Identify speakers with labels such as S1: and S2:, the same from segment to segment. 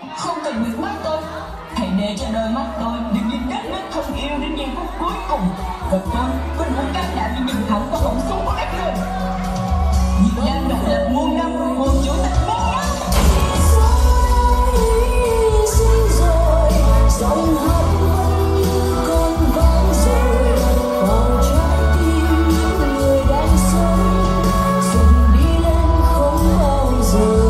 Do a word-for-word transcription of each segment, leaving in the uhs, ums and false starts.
S1: không cần nước mắt tôi. Hãy để cho đôi mắt tôi được nhìn đất nước thân yêu đến giây phút cuối cùng. Và tôi vẫn muốn can đảm như nhìn thẳng vào họng súng của các người. Việt Nam độc lập muôn năm, một chủ tịch muôn năm. Dòng hát vẫn như con vang rồi vào trái tim những người đang sống, dừng đi lên không bao giờ.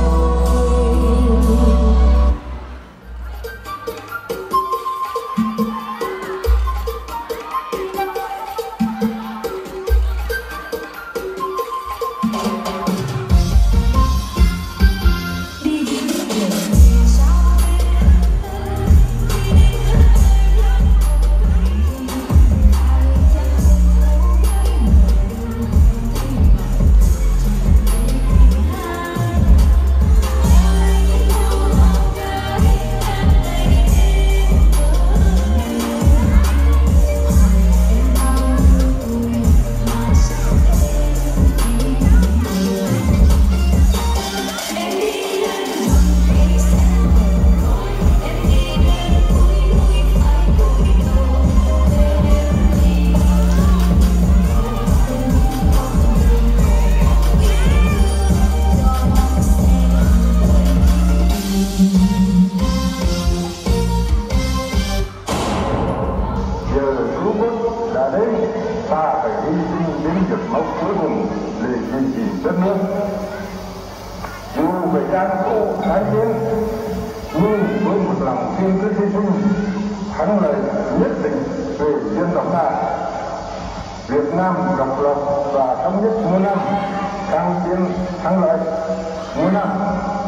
S2: Đã đến, ta phải hy sinh đến giọt máu cuối cùng để duy trì đất nước. Dù phải gian khổ tái chiến, nhưng với một lòng kiên quyết hy sinh, thắng lợi nhất định về dân tộc ta. Việt Nam độc lập và thống nhất muôn năm, kháng chiến thắng lợi muôn năm.